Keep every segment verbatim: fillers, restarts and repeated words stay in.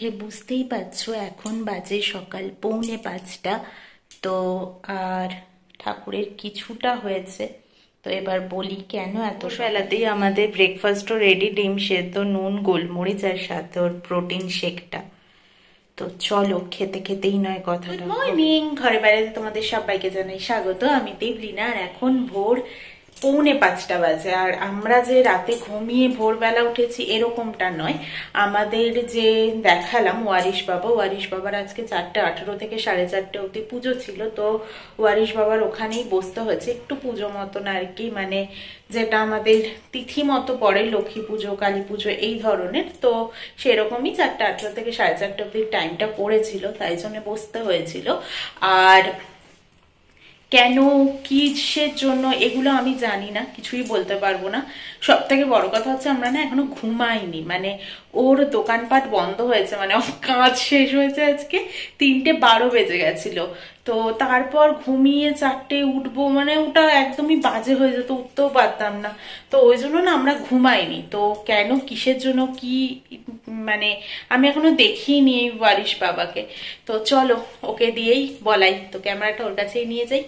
দেখে বুঝতেই পারছো এখন বাজে সকাল পৌনে পাঁচটা। তো আর ঠাকুরের কিছুটা হয়েছে। তো এবার বলি কেন এত বেলাতেই আমাদের ব্রেকফাস্টও রেডি, ডিম সেদ্ধ, নুন, গোলমরিচ আর সাথে ওর প্রোটিন শেকটা। তো চলো, খেতে খেতেই নয় কথা। গুড মর্নিং, ঘরে বাইরে তোমাদের সবাইকে জানাই স্বাগত। আমি দেবলিনা, আর এখন ভোর পৌনে পাঁচটা বাজে। আর আমরা যে রাতে ঘুমিয়ে ভোরবেলা উঠেছি এরকমটা নয়। আমাদের যে দেখালাম ওয়ারিশ বাবা, ওয়ারিশ বাবার আজকে চারটে আঠেরো থেকে সাড়ে চারটে অব্দি পুজো ছিল। তো ওয়ারিশ বাবার ওখানেই বসতে হয়েছে, একটু পুজো মতন আর কি, মানে যেটা আমাদের তিথি মতো পড়ে, লক্ষ্মী পুজো, কালী পুজো এই ধরনের। তো সেরকমই চারটে আঠেরো থেকে সাড়ে চারটে অব্দি টাইমটা পড়েছিল, তাই জন্য বসতে হয়েছিল। আর কেন কিসের জন্য এগুলো আমি জানি না, কিছুই বলতে পারবো না। সব থেকে বড় কথা হচ্ছে আমরা না এখনো ঘুমাইনি, মানে ওর দোকানপাট বন্ধ হয়েছে, মানে ওর কাজ শেষ হয়েছে আজকে তিনটে বারো বেজে গেছিল। তো তারপর ঘুমিয়ে চারটে উঠবো, মানে ওটা একদমই বাজে হয়ে যেত, উঠতেও পারতাম না। তো ওই জন্য না আমরা ঘুমাইনি। তো কেন কিসের জন্য কি, মানে আমি এখনো দেখিনি এই ওয়ারিশ বাবাকে। তো চলো ওকে দিয়েই বলাই। তো ক্যামেরাটা ওর কাছেই নিয়ে যাই।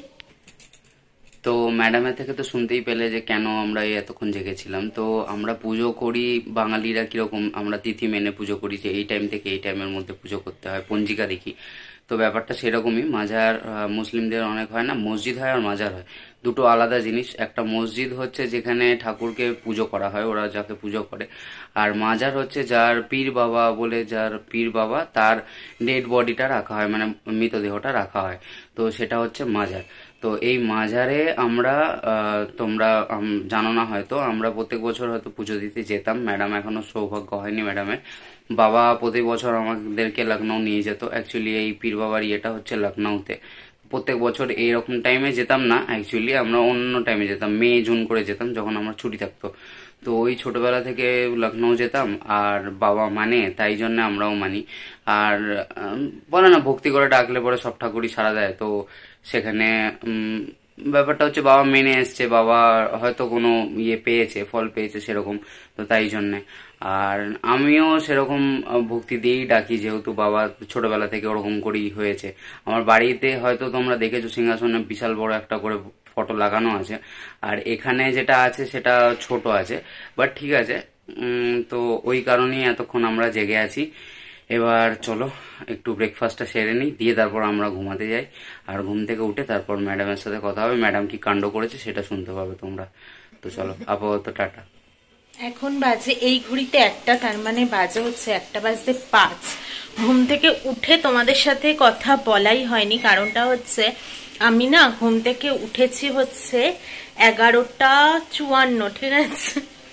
তো ম্যাডামের থেকে তো শুনতেই পেলে যে কেন আমরা এই এতক্ষণ জেগেছিলাম। তো আমরা পুজো করি বাঙালিরা কিরকম, আমরা তিথি মেনে পুজো করি যে এই টাইম থেকে এই টাইমের মধ্যে পুজো করতে হয়, পঞ্জিকা দেখি। তো ব্যাপারটা সেরকমই। মাজার মুসলিমদের অনেক হয় না, মসজিদ হয় আর মাজার হয়, দুটো আলাদা জিনিস। একটা মসজিদ হচ্ছে যেখানে ঠাকুরকে পুজো করা হয়, ওরা যাকে পুজো করে। আর মাজার হচ্ছে যার পীর বাবা বলে, যার পীর বাবা তার ডেড বডিটা রাখা হয়, মানে মৃতদেহটা রাখা হয়। তো সেটা হচ্ছে মাজার। তো এই মাজারে আমরা তোমরা জানো না হয়তো, আমরা প্রত্যেক বছর হয়তো পুজো দিতে যেতাম। ম্যাডাম এখনো সৌভাগ্য হয়নি ম্যাডামের। বাবা প্রতি বছর আমাদেরকে লখনৌ নিয়ে যেত। অ্যাকচুয়ালি এই পীর বাবার ইয়েটা হচ্ছে লখনৌতে। প্রত্যেক বছর এইরকম টাইমে যেতাম না, অ্যাকচুয়ালি আমরা অন্য টাইমে যেতাম, মে জুন করে যেতাম যখন আমার ছুটি থাকতো। তো ওই ছোটবেলা থেকে লখনৌ যেতাম, আর বাবা মানে তাই জন্য আমরাও মানি। আর বলে না ভক্তি করে ডাকলে পরে সব ঠাকুরই সাড়া দেয়। তো সেখানে ব্যাপারটা হচ্ছে বাবা মেনে এসছে, বাবা হয়তো কোনো ইয়ে পেয়েছে, ফল পেয়েছে সেরকম। তো তাই জন্যে আর আমিও সেরকম ভক্তি দিয়েই ডাকি, যেহেতু বাবা ছোটবেলা থেকে ওরকম করেই হয়েছে। আমার বাড়িতে হয়তো তোমরা দেখেছো সিংহাসনে বিশাল বড় একটা করে ফটো লাগানো আছে, আর এখানে যেটা আছে সেটা ছোট আছে, বাট ঠিক আছে। তো ওই কারণেই এতক্ষণ আমরা জেগে আছি। এবার চলো একটু ব্রেকফাস্টটা সেরে নিই, দিয়ে তারপর আমরা ঘুমাতে যাই। আর ঘুম থেকে উঠে তারপর ম্যাডামের সাথে কথা হবে, ম্যাডাম কি কাণ্ড করেছে সেটা শুনতে পাবে তোমরা। তো চলো আপাতত টাটা। এখন বাজে এই ঘড়িতে একটা, তার মানে বাজে হচ্ছে একটা বাজতে পাঁচ। ঘুম থেকে উঠে তোমাদের সাথে কথা বলাই হয়নি, কারণটা হচ্ছে আমি না ঘুম থেকে উঠেছি হচ্ছে এগারোটা চুয়ান্ন, ঠিক আছে,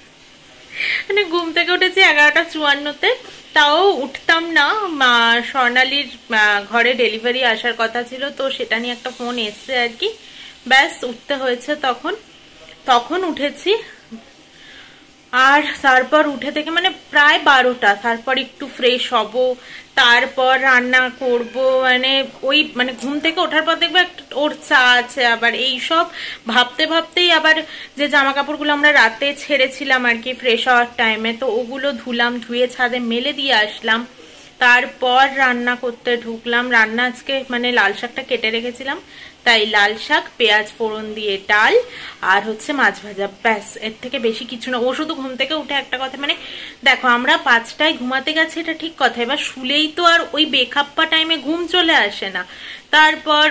মানে ঘুম থেকে উঠেছি এগারোটা চুয়ান্নতে। তাও উঠতাম না, মা স্বর্ণালীর ঘরে ডেলিভারি আসার কথা ছিল, তো সেটা নিয়ে একটা ফোন এসছে আর কি, ব্যাস উঠতে হয়েছে তখন। তখন উঠেছি। আর তারপর উঠে থেকে মানে প্রায় বারোটা, তারপর একটু ফ্রেশ হব, তারপর রান্না করব। মানে ওই মানে ঘুম থেকে ওঠার পর দেখবে ওর চা আছে, আবার এই সব ভাবতে ভাবতেই আবার যে জামা কাপড়গুলো আমরা রাতে ছেড়েছিলাম আর কি ফ্রেশ হওয়ার টাইমে, তো ওগুলো ধুলাম, ধুয়ে ছাদে মেলে দিয়ে আসলাম। তারপর রান্না করতে ঢুকলাম। রান্না আজকে মানে লাল শাকটা কেটে রেখেছিলাম, তাই লাল শাক, পেঁয়াজ ফোড়ন দিয়ে ডাল, আর হচ্ছে মাছ ভাজা, ব্যাস। এর থেকে বেশি কিছু না। ও শুধু ঘুম থেকে উঠে একটা কথা, মানে দেখো আমরা পাঁচটায় ঘুমাতে গেছি এটা ঠিক কথা, এবার শুলেই তো আর ওই বেখাপ্পা টাইমে ঘুম চলে আসে না। তারপর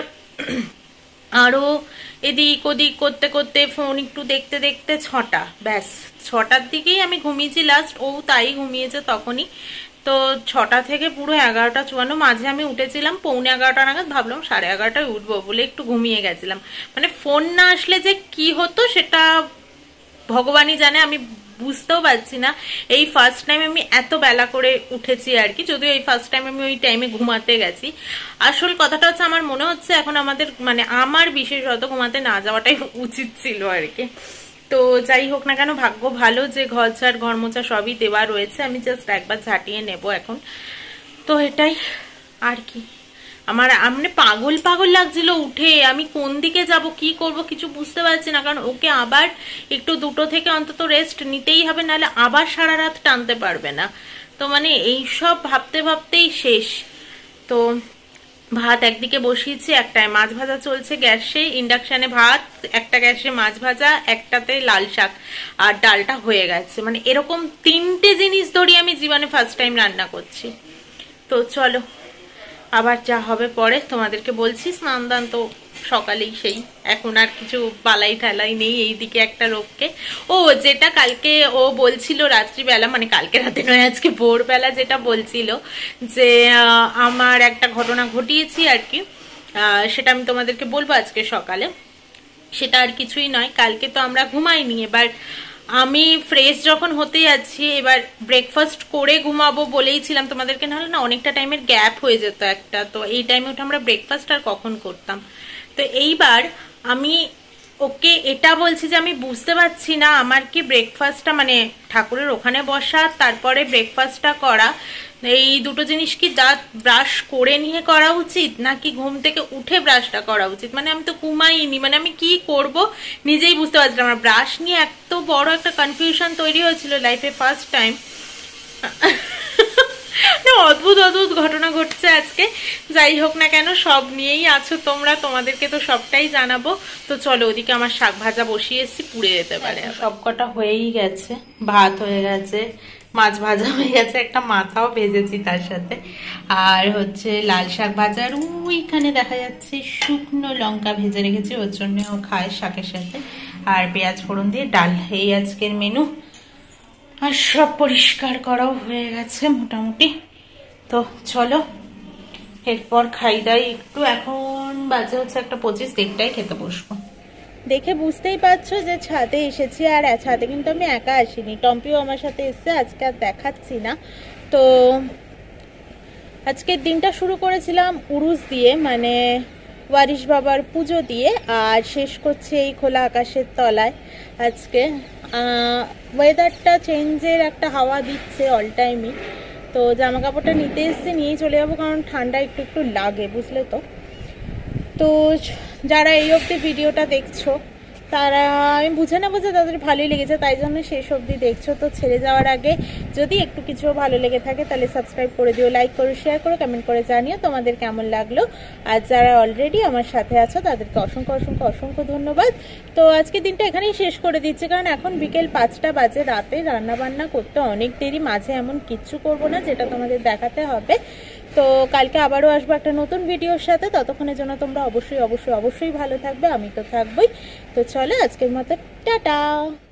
আরো এদিক ওদিক করতে করতে ফোন একটু দেখতে দেখতে ছটা, ব্যাস ছটার দিকেই আমি ঘুমিয়েছি লাস্ট, ও তাই ঘুমিয়েছে তখনই। তো ছটা থেকে পুরো এগারোটা চুয়ান্ন, মাঝে আমি উঠেছিলাম পৌনে এগারোটা নাগাদ, ভাবলাম সাড়ে এগারোটায় উঠবো বলে একটু ঘুমিয়ে গেছিলাম। মানে ফোন না আসলে যে কি হতো সেটা ভগবানই জানে, আমি বুঝতেও পারছি না। এই ফার্স্ট টাইম আমি এত বেলা করে উঠেছি আর কি, যদিও এই ফার্স্ট টাইম আমি ওই টাইমে ঘুমাতে গেছি। আসল কথাটা হচ্ছে আমার মনে হচ্ছে এখন আমাদের মানে আমার বিশেষত ঘুমাতে না যাওয়াটাই উচিত ছিল আর কি। তো যাই হোক না কেন, ভাগ্য ভালো যে ঘর ঝাড় ঘর মোছা সবই দেওয়া রয়েছে, আমি জাস্ট একবার ঝাঁটিয়ে নেব এখন। তো এটাই আর কি। আমার মানে পাগল পাগল লাগছিল উঠে, আমি কোন দিকে যাব কি করব কিছু বুঝতে পারছি না, কারণ ওকে আবার একটু দুটো থেকে অন্তত রেস্ট নিতেই হবে, নাহলে আবার সারা রাত টানতে পারবে না। তো তো মানে এই সব ভাবতে ভাবতেই শেষ। তো ভাত একদিকে বসিয়েছি, একটায় মাছ ভাজা চলছে গ্যাসে, ইন্ডাকশানে ভাত, একটা গ্যাসে মাছ ভাজা, একটাতে লাল শাক, আর ডালটা হয়ে গেছে। মানে এরকম তিনটে জিনিস ধরি আমি জীবনে ফার্স্ট টাইম রান্না করছি। তো চলো আবার যা হবে পরে তোমাদেরকে বলছি। স্নান দান তো সকালেই, সেই এখন আর কিছু বালাই ঠালাই নেই এইদিকে একটা রোগকে। ও যেটা কালকে ও বলছিল রাত্রিবেলা, মানে কালকে রাতে নয় আজকে ভোরবেলা, যেটা বলছিল যে আমার একটা ঘটনা ঘটিয়েছি আর কি, সেটা আমি তোমাদেরকে বলবো আজকে সকালে। সেটা আর কিছুই নয়, কালকে তো আমরা ঘুমাইনি, এবার আমি ফ্রেশ যখন হতে যাচ্ছি, এবার ব্রেকফাস্ট করে ঘুমাবো বলেইছিলাম তোমাদেরকে, নাহলে না অনেকটা টাইমের গ্যাপ হয়ে যেত একটা। তো এই টাইমে উঠে আমরা ব্রেকফাস্ট আর কখন করতাম। তো এইবার আমি ওকে এটা বলছি যে আমি বুঝতে পারছি না আমার কি ব্রেকফাস্টটা, মানে ঠাকুরের ওখানে বসা তারপরে ব্রেকফাস্টটা করা, এই দুটো জিনিস কি দাঁত ব্রাশ করে নিয়ে করা উচিত নাকি ঘুম থেকে উঠে ব্রাশটা করা উচিত। মানে আমি তো ঘুমাইনি, মানে আমি কি করব নিজেই বুঝতে পারছিলাম না। ব্রাশ নিয়ে এত বড় একটা কনফিউশন তৈরি হয়েছিল লাইফে ফার্স্ট টাইম। অদ্ভুত অদ্ভুত ঘটনা ঘটছে আজকে। যাই হোক না কেন, সব নিয়েই আছো তোমরা, তোমাদেরকে তো সবটাই জানাবো। তো চলো, ওদিকে আমার শাক ভাজা বসিয়ে এসেছি, পুড়ে যেতে পারে। সব কটা হয়েই গেছে, ভাত হয়ে গেছে, মাছ ভাজা হয়ে গেছে, একটা মাথাও ভেজেছি তার সাথে, আর হচ্ছে লাল শাক ভাজার ওইখানে দেখা যাচ্ছে শুকনো লঙ্কা ভেজে রেখেছি, ওর জন্য ও খায় শাকের সাথে, আর পেঁয়াজ ফোড়ন দিয়ে ডাল। এই আজকের মেনু। আর সব পরিষ্কার করাও হয়ে গেছে মোটামুটি। তো চলো এরপর খাই দাই একটু। এখন বাজে হচ্ছে একটা পঁচিশ, দেড়টায় খেতে বসবো। দেখে বুঝতেই পারছো যে ছাদে এসেছি, আর ছাদে কিন্তু আমি একা আসিনি, টম্পিও আমার সাথে এসছে, আজকে আর দেখাচ্ছি না। তো আজকের দিনটা শুরু করেছিলাম উরুস দিয়ে, মানে ওয়ারিশ বাবার পুজো দিয়ে, আর শেষ করছি এই খোলা আকাশের তলায়। আজকে ওয়েদারটা চেঞ্জের একটা হাওয়া দিচ্ছে অল টাইমই। তো জামা কাপড়টা নিতে এসছে, নিয়েই চলে যাবো, কারণ ঠান্ডা একটু একটু লাগে, বুঝলে তো। তো যারা এই অবধি ভিডিওটা দেখছো তারা, আমি বুঝে নেবো যে তাদের ভালোই লেগেছে, তাই জন্য শেষ অবধি দেখছো। তো ছেড়ে যাওয়ার আগে যদি একটু কিছু ভালো লেগে থাকে তাহলে সাবস্ক্রাইব করে দিও, লাইক করো, শেয়ার করো, কমেন্ট করে জানিও তোমাদের কেমন লাগলো। আর যারা অলরেডি আমার সাথে আছো তাদেরকে অসংখ্য অসংখ্য অসংখ্য ধন্যবাদ। তো আজকে দিনটা এখানেই শেষ করে দিচ্ছি, কারণ এখন বিকেল পাঁচটা বাজে, রাতে রান্না বান্না করতে অনেক দেরি, মাঝে এমন কিচ্ছু করবো না যেটা তোমাদের দেখাতে হবে। তো কালকে আবারও আসবো একটা নতুন ভিডিওর সাথে, ততক্ষণের জন্য তোমরা অবশ্যই অবশ্যই অবশ্যই ভালো থাকবে, আমি তো থাকবোই। তো চলো আজকের মতো টাটা।